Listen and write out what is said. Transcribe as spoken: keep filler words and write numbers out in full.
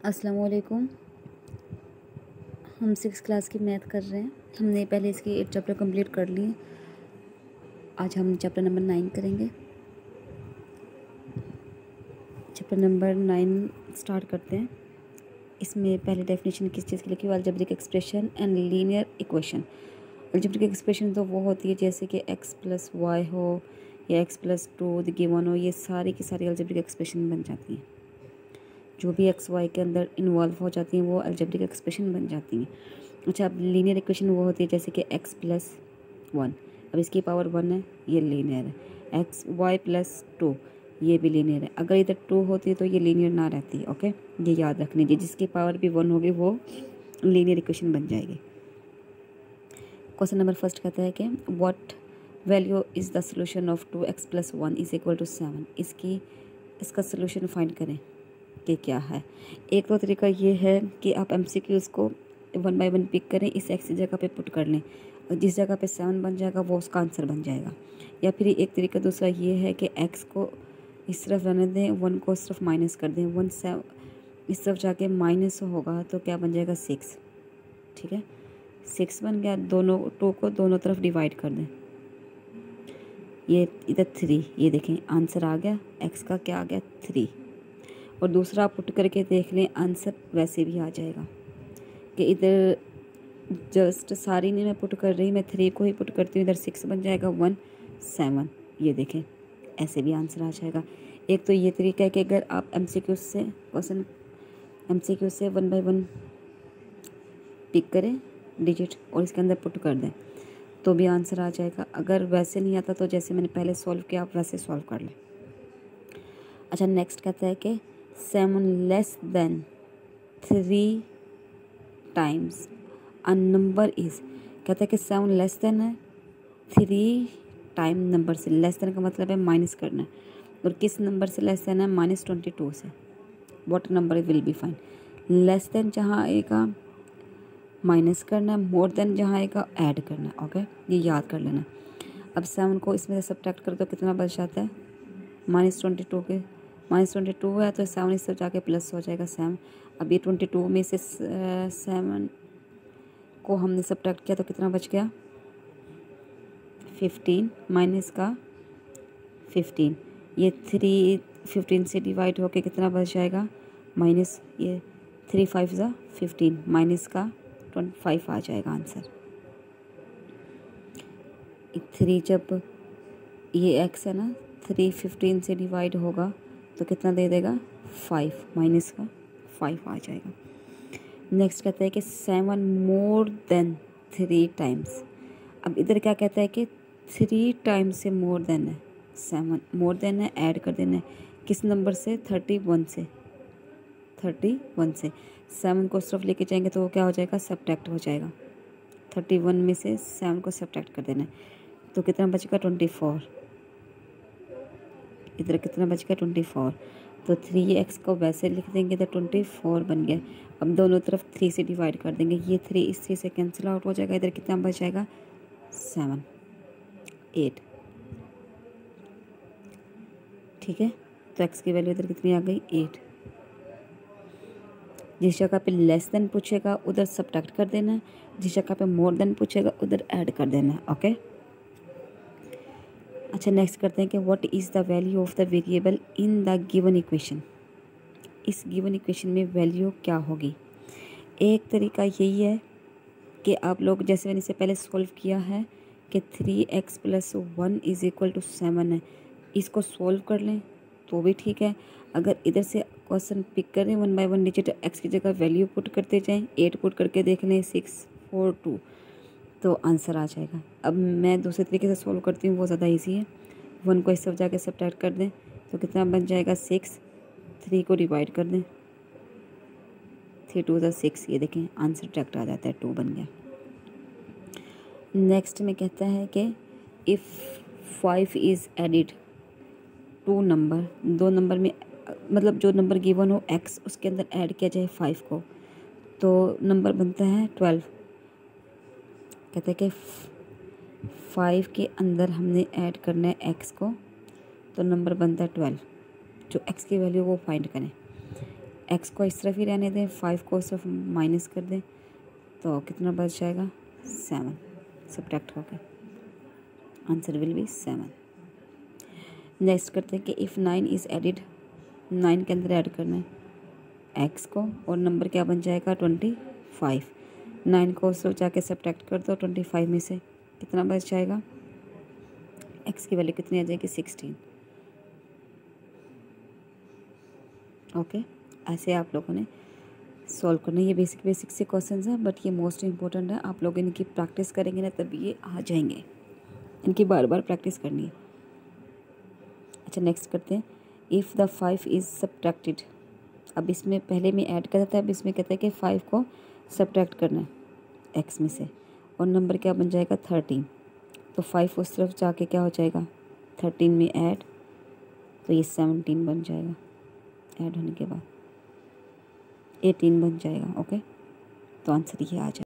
अस्सलाम वालेकुम। हम सिक्स क्लास की मैथ कर रहे हैं। हमने पहले इसके एट चैप्टर कंप्लीट कर लिए। आज हम चैप्टर नंबर नाइन करेंगे। चैप्टर नंबर नाइन स्टार्ट करते हैं। इसमें पहले डेफिनेशन किस चीज़ की लिखी हुई? Algebraic expression and linear equation. Algebraic expression तो वो होती है जैसे कि एक्स प्लस वाई हो या X plus two the given हो, ये सारी की सारी अलजेब्रिक एक्सप्रेशन बन जाती हैं। जो भी एक्स वाई के अंदर इन्वॉल्व हो जाती हैं वो अलजेब्रिक एक्सप्रेशन बन जाती हैं। अच्छा, अब लीनियर इक्वेशन वो होती है जैसे कि एक्स प्लस वन, अब इसकी पावर वन है, ये लीनियर है। एक्स वाई प्लस टू, ये भी लीनियर है। अगर इधर टू होती है तो ये लीनियर ना रहती है। ओके, ये याद रख लीजिए, जिसकी पावर भी वन होगी वो लीनियर इक्वेशन बन जाएगी। क्वेश्चन नंबर फर्स्ट कहता है कि what value is the solution of two X plus one is equal to seven. इसकी इसका सोल्यूशन फाइंड करें कि क्या है। एक तो तरीका ये है कि आप एमसीक्यूज़ को वन बाय वन पिक करें, इस एक्स की जगह पे पुट कर लें और जिस जगह पे सेवन बन जाएगा वो उसका आंसर बन जाएगा। या फिर एक तरीका दूसरा ये है कि एक्स को इस तरफ रहने दें, वन को इस तरफ माइनस कर दें, वन से इस तरफ जाके माइनस होगा तो क्या बन जाएगा? सिक्स। ठीक है, सिक्स बन गया। दोनों टू को दोनों तरफ डिवाइड कर दें, ये इधर थ्री, ये देखें आंसर आ गया। एक्स का क्या आ गया? थ्री। और दूसरा पुट करके देख लें, आंसर वैसे भी आ जाएगा कि इधर जस्ट सारी नहीं मैं पुट कर रही, मैं थ्री को ही पुट करती हूँ, इधर सिक्स बन जाएगा, वन सेवन, ये देखें ऐसे भी आंसर आ जाएगा। एक तो ये तरीका है कि अगर आप एमसीक्यू से क्वेश्चन एमसीक्यू से वन बाय वन पिक करें डिजिट और इसके अंदर पुट कर दें तो भी आंसर आ जाएगा। अगर वैसे नहीं आता तो जैसे मैंने पहले सॉल्व किया आप वैसे सॉल्व कर लें। अच्छा, नेक्स्ट कहता है कि seven less than three times a number is. कहता है कि सेवन लेस देन है थ्री टाइम नंबर से। लेस देन का मतलब है माइनस करना है, और किस नंबर से लेस देन है? माइनस ट्वेंटी टू से। What number will be fine? Less than जहाँ आएगा माइनस करना है, मोर देन जहाँ आएगा ऐड करना है। ओके, ये याद कर लेना। अब सेवन को इसमें से सब्ट्रैक्ट कर दो, कितना बच जाता है? माइनस ट्वेंटी टू के माइनस ट्वेंटी टू है तो सेवन इस तरफ जाके प्लस हो जाएगा सेवन। अब ये ट्वेंटी टू में से सेवन को हमने सब्ट्रैक्ट किया तो कितना बच गया? फिफ्टीन। माइनस का फिफ्टीन, ये थ्री फिफ्टीन से डिवाइड होके कितना बच जाएगा? माइनस, ये थ्री फाइव ज़ा फिफ्टीन, माइनस का ट्वेंटी फाइव आ जाएगा आंसर। थ्री जब ये एक्स है ना, थ्री फिफ्टीन से डिवाइड होगा तो कितना दे देगा? फाइव, माइनस का फाइव आ जाएगा। नेक्स्ट कहता है कि seven more than three times. अब इधर क्या कहता है कि थ्री टाइम्स से मोर देन है, सेवन मोर देन है, ऐड कर देना है किस नंबर से? थर्टी वन से। थर्टी वन से सेवन को सिर्फ लेके जाएंगे तो वो क्या हो जाएगा? सब्ट्रैक्ट हो जाएगा। थर्टी वन में से सेवन को सब्ट्रैक्ट कर देना है तो कितना बचेगा? Twenty four. इधर कितना बच गया? Twenty four. तो थ्री एक्स को वैसे लिख देंगे तो ट्वेंटी फोर बन गया। अब दोनों तरफ थ्री से डिवाइड कर देंगे, ये थ्री इस थ्री से कैंसिल आउट हो जाएगा। इधर कितना बच जाएगा? Seven, eight. ठीक है, तो एक्स की वैल्यू इधर कितनी आ गई? एट। जिस जगह पे लेस देन पूछेगा उधर सब्ट्रैक्ट कर देना है, जिस जगह पे मोर देन पूछेगा उधर ऐड कर देना है। ओके, अच्छा नेक्स्ट करते हैं कि what is the value of the variable in the given equation. इस गिवन इक्वेशन में वैल्यू क्या होगी? एक तरीका यही है कि आप लोग, जैसे मैंने इसे पहले सॉल्व किया है कि three X plus one is equal to seven है, इसको सॉल्व कर लें तो भी ठीक है। अगर इधर से क्वेश्चन पिक करें one by one digit, X की जगह वैल्यू पुट करते जाएं, एट पुट करके देख लें, सिक्स फोर टू, तो आंसर आ जाएगा। अब मैं दूसरे तरीके से सॉल्व करती हूँ, वो ज़्यादा इजी है। वन को इस तरफ जाके सब्ट्रैक्ट कर दें तो कितना बन जाएगा? सिक्स। थ्री को डिवाइड कर दें, थ्री टू ज़ा सिक्स, ये देखें आंसर डायरेक्ट आ जाता है, टू बन गया। नेक्स्ट में कहता है कि if five is added to number, दो नंबर में मतलब जो नंबर गिवन हो एक्स, उसके अंदर ऐड किया जाए फाइव को तो नंबर बनता है ट्वेल्व। कहते हैं कि फाइव के अंदर हमने ऐड करना है एक्स को तो नंबर बनता है ट्वेल्व। जो एक्स की वैल्यू वो फाइंड करें। एक्स को इस तरफ ही रहने दें, फाइव को उस तरफ माइनस कर दें, तो कितना बच जाएगा? सेवन। सब्ट्रैक्ट होकर answer will be seven. Next करते हैं कि if nine is added, nine के अंदर ऐड करना है एक्स को और नंबर क्या बन जाएगा? Twenty five. नाइन को उस तरफ जाके सब्ट्रैक्ट कर दो, ट्वेंटी फाइव में से कितना बच जाएगा? एक्स की वैल्यू कितनी आ जाएगी? सिक्सटीन। ओके, ऐसे आप लोगों ने सॉल्व करना है। ये बेसिक बेसिक से क्वेश्चंस हैं, बट ये मोस्ट इंपॉर्टेंट है। आप लोग इनकी प्रैक्टिस करेंगे ना तब ये आ जाएंगे, इनकी बार बार प्रैक्टिस करनी है। अच्छा, नेक्स्ट करते हैं। If the five is subtracted, अब इसमें पहले में ऐड करता था, अब इसमें कहता है कि फाइव को सब्ट्रैक्ट करना है एक्स में से और नंबर क्या बन जाएगा? थर्टीन। तो फाइव उस तरफ जाके क्या हो जाएगा? थर्टीन में ऐड, तो ये सेवनटीन बन जाएगा। ऐड होने के बाद एटीन बन जाएगा। ओके, तो आंसर ये आ जाएगा।